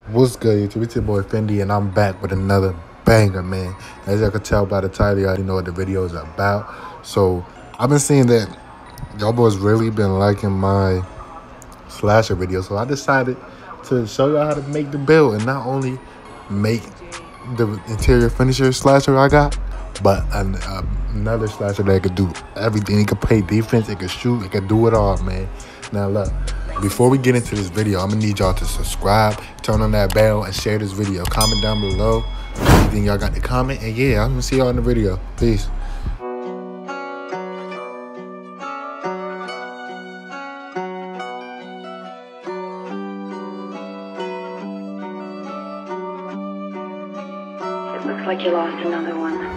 What's good, YouTube? It's your boy Fendi, and I'm back with another banger, man. As y'all can tell by the title, you already know what the video is about. So, I've been seeing that y'all boys really been liking my slasher video. So, I decided to show y'all how to make the build and not only make the interior finisher slasher I got, but another slasher that could do everything. It could play defense, it could shoot, it could do it all, man. Now, look. Before we get into this video, I'm going to need y'all to subscribe, turn on that bell, and share this video. Comment down below anything y'all got to comment. And yeah, I'm going to see y'all in the video. Peace. It looks like you lost another one.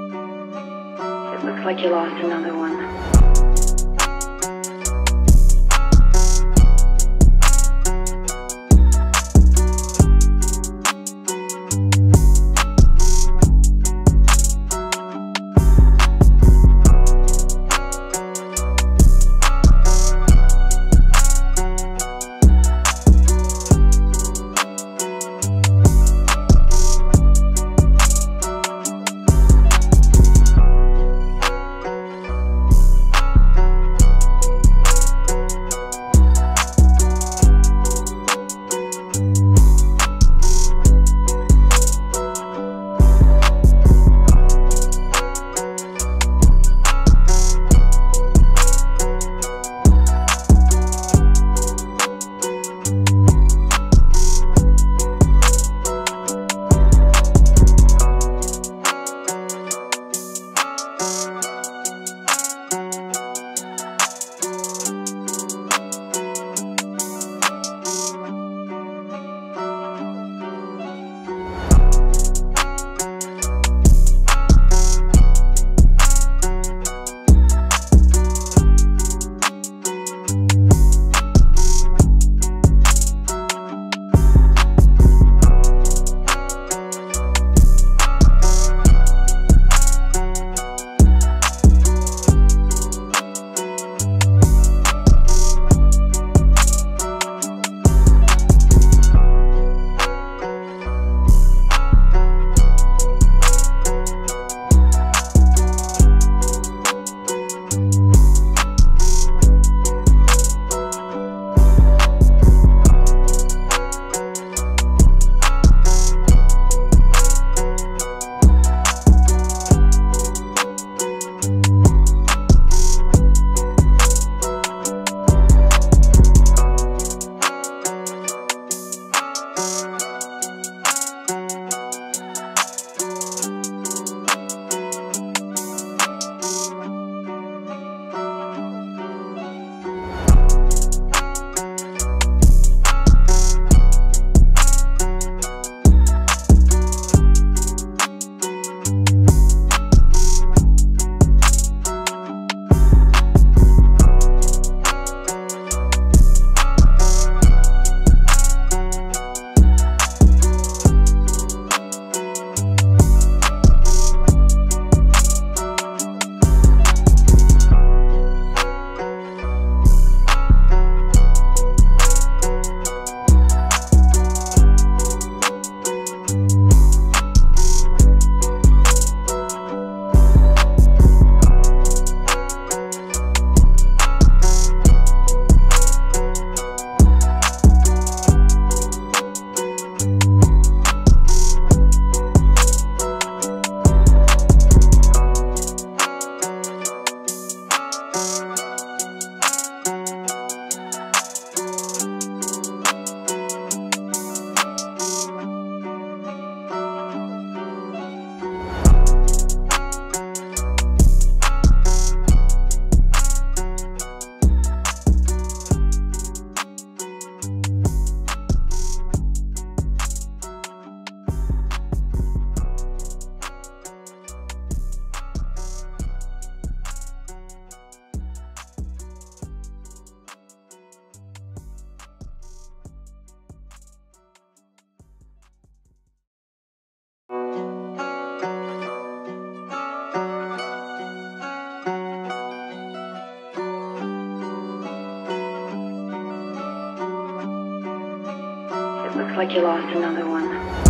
Looks like you lost another one. Looks like you lost another one.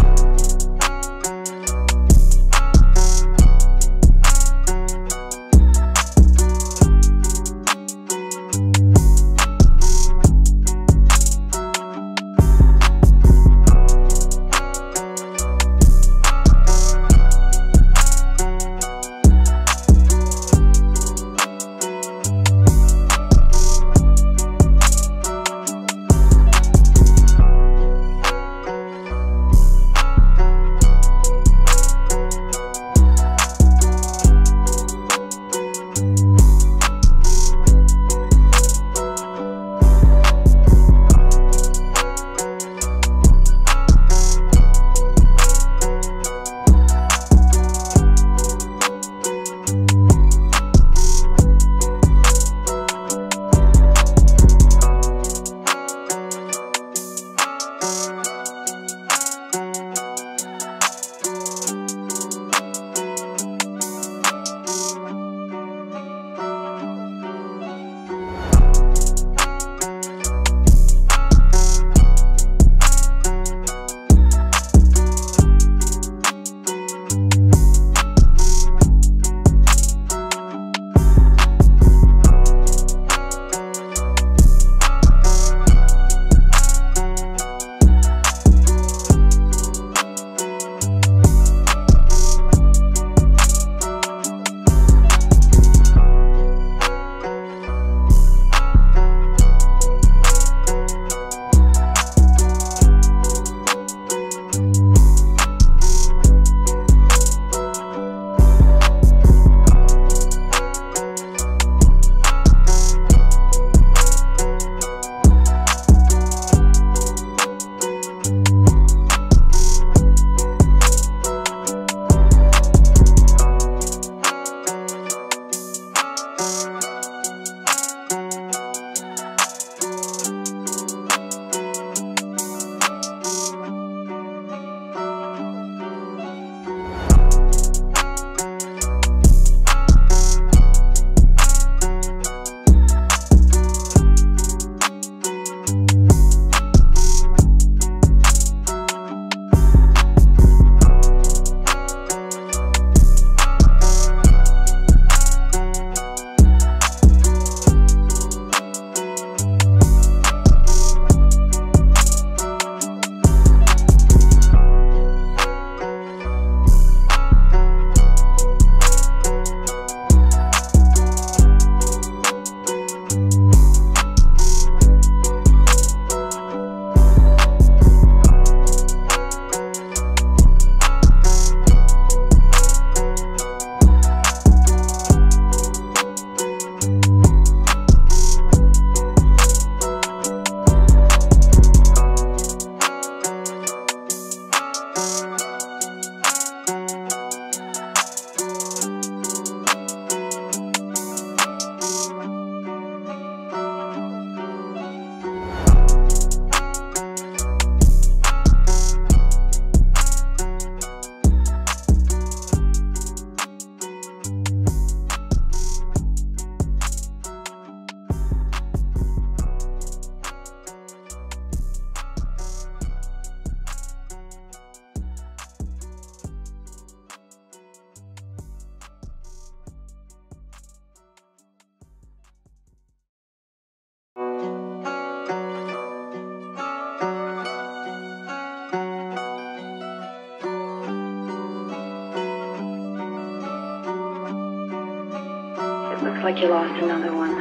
Looks like you lost another one.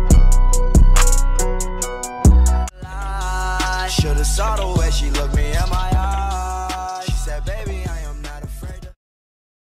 Should've saw the way she looked me in my